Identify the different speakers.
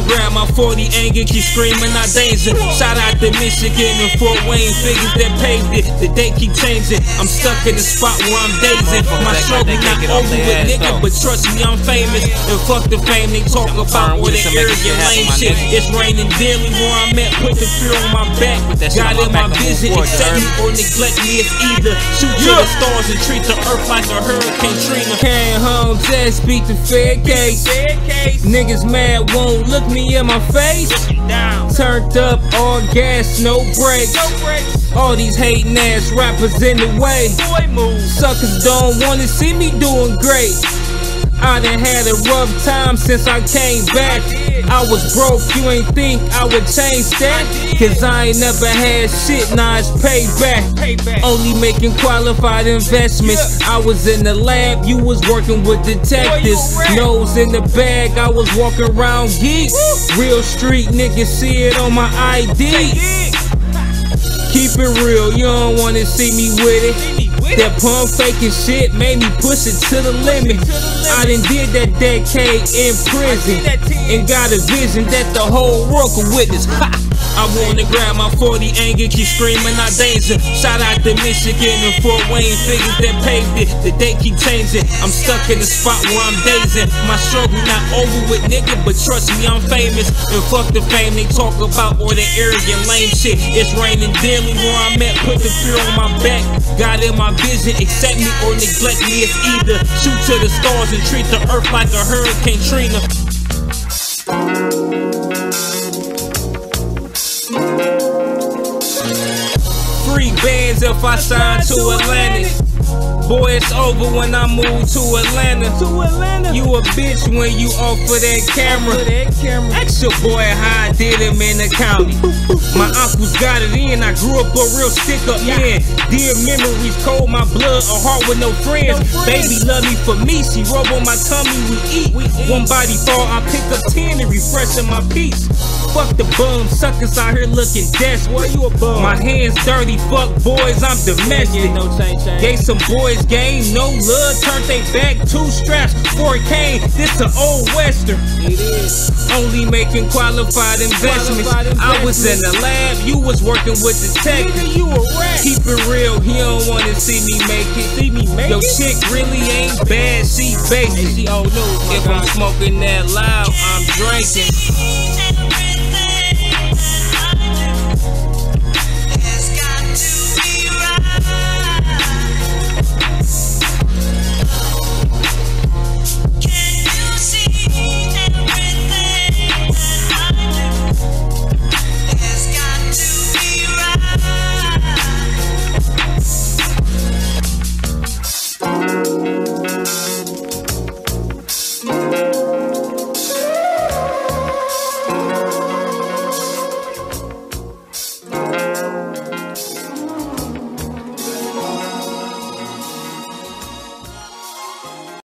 Speaker 1: grab my 40 anger, keep screaming out danger. Shout out to Michigan and Fort Wayne, figures that paved it. The day keep changing, I'm stuck in the spot where I'm dazing. My struggle not over with, nigga, but trust me, I'm famous. And fuck the fame they talk about or the arrogant lame shit. It's raining daily where I'm at, put the fear on my back. God in my vision, accept me or neglect me, it's either shoot to the stars and treat the earth like a Hurricane Trina. Came home, just beat the fair case. Niggas mad, won't look me in my face. Turned up, all gas, no brakes. All these hating ass rappers in the way. Suckers don't wanna see me doing great. I done had a rough time since I came back. I was broke, you ain't think I would change that? Cause I ain't never had shit, now it's payback. Only making qualified investments. I was in the lab, you was working with detectives. Nose in the bag, I was walking around geek. Real street niggas see it on my ID. Keep it real, you don't wanna see me with it. That pump faking shit made me push it to the limit. I done did that decade in prison and got a vision that the whole world could witness. I wanna grab my 40 anger, keep screaming out danger. Shout out to Michigan and Fort Wayne, figures that paved it. The day keep changing, I'm stuck in the spot where I'm dazing. My struggle not over with, nigga, but trust me, I'm famous. And fuck the fame they talk about or the arrogant lame shit. It's raining daily where I'm at, put the fear on my back. God in my vision, accept me or neglect me, it's either shoot to the stars and treat the earth like a Hurricane Trina. Free bands if I sign to Atlantic. Boy, it's over when I move to Atlanta. You a bitch when you off of that camera. Ask your boy how I did him in the county. My uncles got it in, I grew up a real stick-up man. Dear memories, cold my blood, a heart with no friends. Baby love me for me, she rub on my tummy, we eat. One body fall, I pick up 10 and refreshing my peace. Fuck the bum, suckers out here looking desperate. You a bum? My hands dirty, fuck boys, I'm domestic. Gave some boys game, no love, turned they back, 2 straps, 4 cane, this an old western. It is. Only making qualified investments. I was in the lab, you was working with detectives. You a rat. Keep it real, he don't wanna see me make it. Yo, chick really ain't bad, she basic. If I'm smoking that loud, I'm drinking.